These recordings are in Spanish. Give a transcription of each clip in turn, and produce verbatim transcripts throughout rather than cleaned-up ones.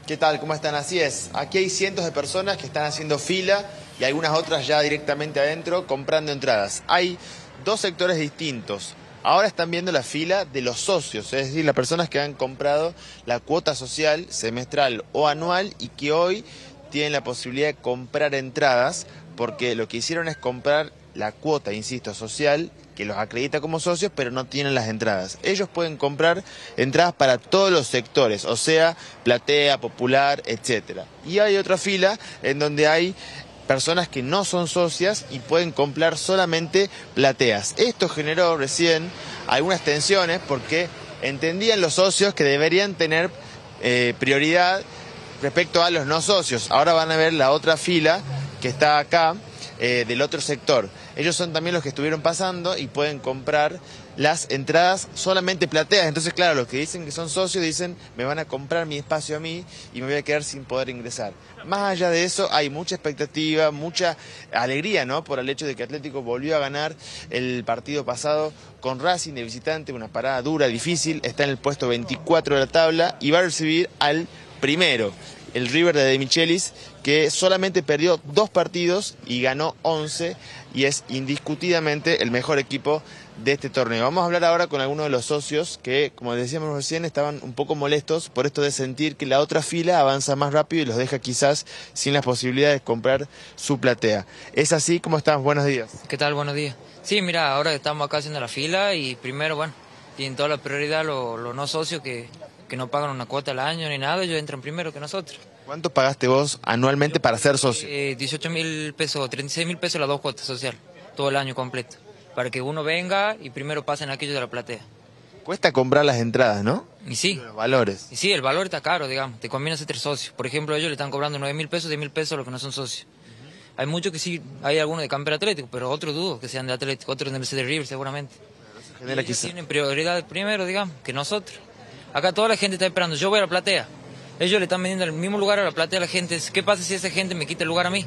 ¿Qué tal? ¿Cómo están? Así es. Aquí hay cientos de personas que están haciendo fila y algunas otras ya directamente adentro comprando entradas. Hay dos sectores distintos. Ahora están viendo la fila de los socios, es decir, las personas que han comprado la cuota social semestral o anual y que hoy tienen la posibilidad de comprar entradas porque lo que hicieron es comprar la cuota, insisto, social, que los acredita como socios, pero no tienen las entradas. Ellos pueden comprar entradas para todos los sectores, o sea, platea, popular, etcétera. Y hay otra fila en donde hay personas que no son socias y pueden comprar solamente plateas. Esto generó recién algunas tensiones porque entendían los socios que deberían tener eh, prioridad respecto a los no socios. Ahora van a ver la otra fila que está acá, eh, del otro sector. Ellos son también los que estuvieron pasando y pueden comprar las entradas solamente plateas. Entonces, claro, los que dicen que son socios dicen, me van a comprar mi espacio a mí y me voy a quedar sin poder ingresar. Más allá de eso, hay mucha expectativa, mucha alegría, ¿no? Por el hecho de que Atlético volvió a ganar el partido pasado con Racing de visitante, una parada dura, difícil, está en el puesto veinticuatro de la tabla y va a recibir al primero, el River de De Michelis, que solamente perdió dos partidos y ganó once y es indiscutidamente el mejor equipo de este torneo. Vamos a hablar ahora con algunos de los socios que, como decíamos recién, estaban un poco molestos por esto de sentir que la otra fila avanza más rápido y los deja quizás sin las posibilidades de comprar su platea. ¿Es así? ¿Cómo estás? Buenos días. ¿Qué tal? Buenos días. Sí, mira, ahora estamos acá haciendo la fila y primero, bueno, tienen toda la prioridad los, los no socios que, que no pagan una cuota al año ni nada, ellos entran primero que nosotros. ¿Cuánto pagaste vos anualmente para ser socio? Eh, dieciocho mil pesos, treinta y seis mil pesos las dos cuotas sociales, todo el año completo, para que uno venga y primero pasen aquello de la platea. Cuesta comprar las entradas, ¿no? Y sí. Los valores. Y sí, el valor está caro, digamos, te conviene ser socios. Por ejemplo, ellos le están cobrando nueve mil pesos, diez mil pesos a los que no son socios. Uh-huh. Hay muchos que sí, hay algunos de Camper Atlético, pero otros dudo que sean de Atlético, otros deben ser de River seguramente. Y ellos quizá tienen prioridad primero, digamos, que nosotros. Acá toda la gente está esperando, yo voy a la platea. Ellos le están vendiendo el mismo lugar a la platea a la gente. ¿Qué pasa si esa gente me quita el lugar a mí?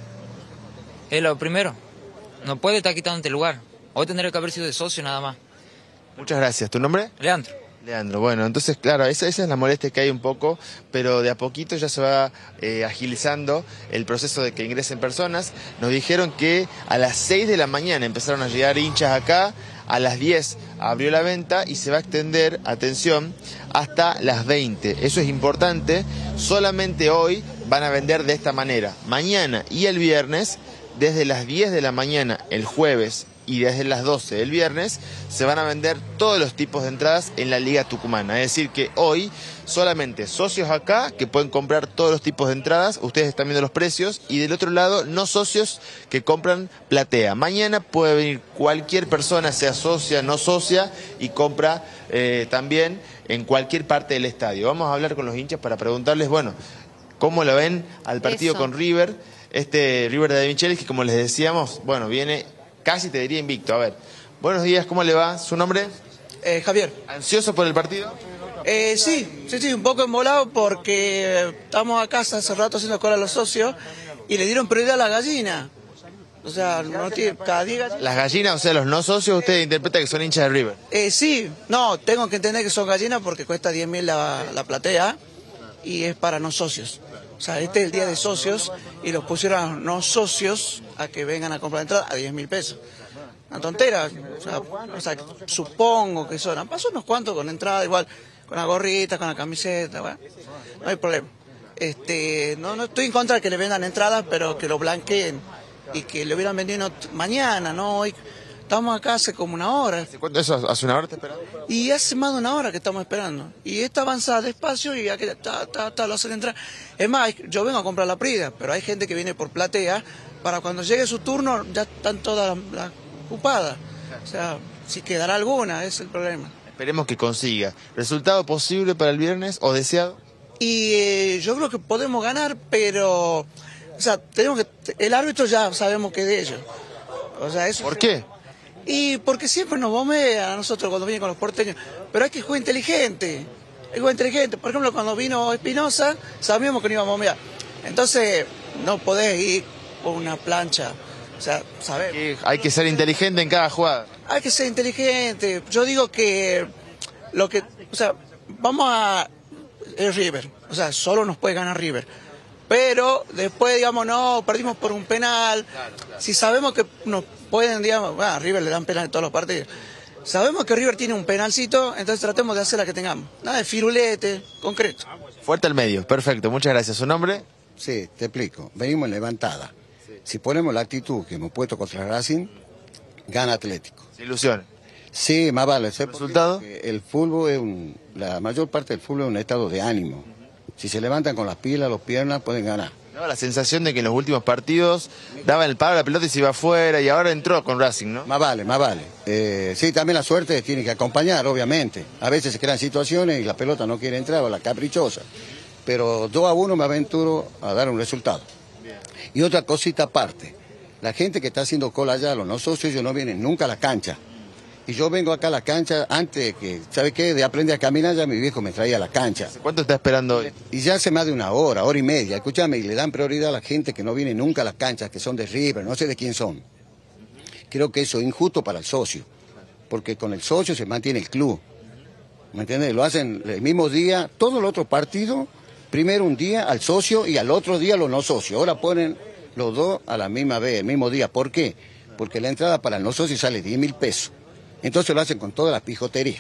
Es lo primero. No puede estar quitándote el lugar. Hoy tendría que haber sido de socio nada más. Muchas gracias. ¿Tu nombre? Leandro. Leandro, bueno, entonces claro, esa, esa es la molestia que hay un poco, pero de a poquito ya se va eh, agilizando el proceso de que ingresen personas. Nos dijeron que a las seis de la mañana empezaron a llegar hinchas acá, a las diez abrió la venta y se va a extender, atención, hasta las veinte. Eso es importante, solamente hoy van a vender de esta manera. Mañana y el viernes, desde las diez de la mañana el jueves y desde las doce del viernes se van a vender todos los tipos de entradas en la Liga Tucumana. Es decir que hoy solamente socios acá que pueden comprar todos los tipos de entradas, ustedes están viendo los precios, y del otro lado no socios que compran platea. Mañana puede venir cualquier persona, sea socia, no socia, y compra eh, también en cualquier parte del estadio. Vamos a hablar con los hinchas para preguntarles, bueno, cómo lo ven al partido Eso. con River, este River de De Michelis, que como les decíamos, bueno, viene casi te diría invicto. A ver, buenos días, ¿cómo le va? ¿Su nombre? Eh, Javier. ¿Ansioso por el partido? Eh, sí, sí, sí, un poco embolado porque estamos acá hace rato haciendo cola a los socios y le dieron prioridad a la gallina. O sea, no tiene, cada día gallinas. Las gallinas, o sea, los no socios, usted interpreta que son hinchas de River. Eh, sí, no, tengo que entender que son gallinas porque cuesta diez mil la, la platea y es para no socios. O sea, este es el día de socios y los pusieron a no socios a que vengan a comprar entrada a diez mil pesos. Una tontera, o sea, o sea, supongo que son, pasó unos cuantos con entrada, igual, con la gorrita, con la camiseta, bueno, no hay problema. Este, no, no estoy en contra de que le vendan entradas, pero que lo blanqueen y que le hubieran vendido mañana, no hoy. Estamos acá hace como una hora. ¿Cuánto eso? ¿Hace una hora te esperando? Y hace más de una hora que estamos esperando. Y esta avanza despacio y aquella, ta, ta, ta, lo hacen entrar. Es más, yo vengo a comprar la prida, pero hay gente que viene por platea, para cuando llegue su turno ya están todas las ocupadas. O sea, si quedará alguna, ese es el problema. Esperemos que consiga. ¿Resultado posible para el viernes o deseado? Y eh, yo creo que podemos ganar, pero... O sea, tenemos que... El árbitro ya sabemos que es de ellos. O sea, eso ¿Por se... qué? Y porque siempre nos bombea a nosotros cuando vienen con los porteños. Pero hay que jugar inteligente. Hay que jugar inteligente. Por ejemplo, cuando vino Espinosa, sabíamos que no iba a bombear. Entonces, no podés ir por una plancha. O sea, sabemos. Hay que ser inteligente en cada jugada. Hay que ser inteligente. Yo digo que lo que... O sea, vamos a... es River. O sea, solo nos puede ganar River. Pero después, digamos, no, perdimos por un penal. Claro, claro. Si sabemos que nos pueden, digamos, bueno, a River le dan penal en todos los partidos. Sabemos que River tiene un penalcito, entonces tratemos de hacer la que tengamos. Nada de firulete, concreto. Fuerte al medio, perfecto, muchas gracias. ¿Su nombre? Sí, te explico. Venimos en levantada. Sí. Si ponemos la actitud que hemos puesto contra Racing, gana Atlético. Sin ilusión. Sí, más vale. ¿El resultado? El fútbol es un, la mayor parte del fútbol es un estado de ánimo. Si se levantan con las pilas, las piernas, pueden ganar. Daba la sensación de que en los últimos partidos daban el palo a la pelota y se iba afuera, y ahora entró con Racing, ¿no? Más vale, más vale. Eh, sí, también la suerte tiene que acompañar, obviamente. A veces se crean situaciones y la pelota no quiere entrar, o la caprichosa. Pero dos a uno me aventuro a dar un resultado. Bien. Y otra cosita aparte. La gente que está haciendo cola allá, los no socios, ellos no vienen nunca a la cancha. Y yo vengo acá a la cancha antes que, ¿sabe qué? De aprender a caminar, ya mi viejo me traía a la cancha. ¿Cuánto está esperando hoy? Y ya hace más de una hora, hora y media. Escúchame, y le dan prioridad a la gente que no viene nunca a las canchas, que son de River, no sé de quién son. Creo que eso es injusto para el socio, porque con el socio se mantiene el club. ¿Me entiendes? Lo hacen el mismo día, todos los otros partidos, primero un día al socio y al otro día los no socios. Ahora ponen los dos a la misma vez, el mismo día. ¿Por qué? Porque la entrada para el no socio sale diez mil pesos. Entonces lo hacen con toda la pijotería.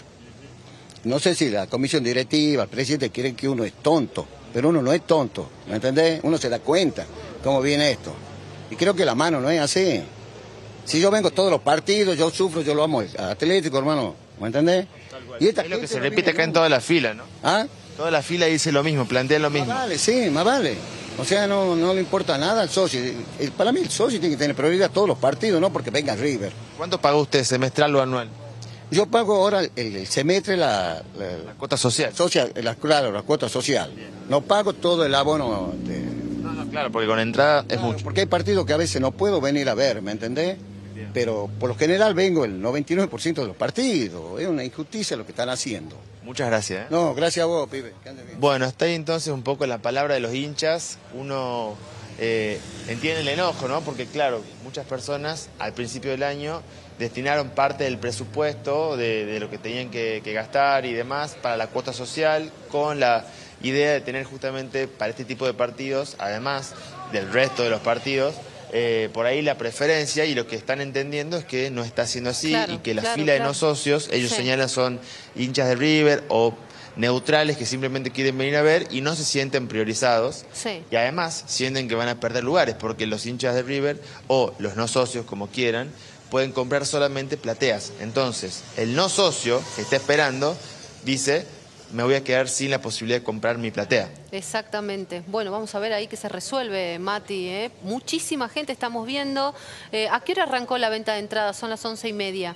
No sé si la comisión directiva, el presidente quieren que uno es tonto, pero uno no es tonto, ¿me entendés? Uno se da cuenta cómo viene esto. Y creo que la mano no es así. Si yo vengo todos los partidos, yo sufro, yo lo amo, Atlético, hermano, ¿me entendés? Y esta es lo que se repite acá en toda la fila, ¿no? ¿Ah? Toda la fila dice lo mismo, plantea lo mismo. Más vale, sí, más vale. O sea, no, no le importa nada al socio. El, para mí el socio tiene que tener prioridad todos los partidos, no porque venga River. ¿Cuánto paga usted, semestral o anual? Yo pago ahora el, el semestre la, la, la cuota social. social la, claro, la cuota social. No pago todo el abono. De... No, no, claro, porque con entrada claro, es mucho. Porque hay partidos que a veces no puedo venir a ver, ¿me entendés? Bien. Pero por lo general vengo el noventa y nueve por ciento de los partidos. Es una injusticia lo que están haciendo. Muchas gracias. ¿eh? No, gracias a vos, pibe. Que ande bien. Bueno, está ahí entonces un poco la palabra de los hinchas. Uno eh, entiende el enojo, ¿no? Porque claro, muchas personas al principio del año destinaron parte del presupuesto de, de lo que tenían que, que gastar y demás para la cuota social, con la idea de tener justamente para este tipo de partidos, además del resto de los partidos, eh, por ahí la preferencia, y lo que están entendiendo es que no está siendo así, claro, y que la claro, fila claro. de no socios, ellos sí. señalan son hinchas de River o neutrales que simplemente quieren venir a ver y no se sienten priorizados, sí. y además sienten que van a perder lugares porque los hinchas de River o los no socios, como quieran, pueden comprar solamente plateas. Entonces, el no socio que está esperando dice: me voy a quedar sin la posibilidad de comprar mi platea. Exactamente. Bueno, vamos a ver ahí que se resuelve, Mati. ¿eh? Muchísima gente estamos viendo. Eh, ¿A qué hora arrancó la venta de entradas? Son las once y media.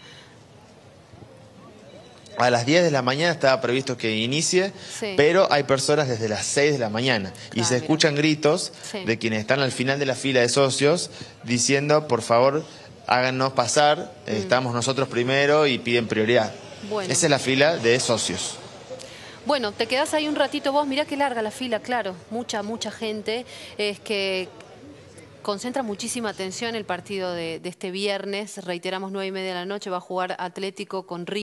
A las diez de la mañana estaba previsto que inicie, sí. pero hay personas desde las seis de la mañana. Claro, y se escuchan mira. gritos sí. de quienes están al final de la fila de socios diciendo: por favor, háganos pasar, mm. estamos nosotros primero, y piden prioridad. Bueno. Esa es la fila de socios. Bueno, te quedás ahí un ratito vos, mirá qué larga la fila, claro, mucha, mucha gente. Es que concentra muchísima atención el partido de, de este viernes, reiteramos, nueve y media de la noche, va a jugar Atlético con River.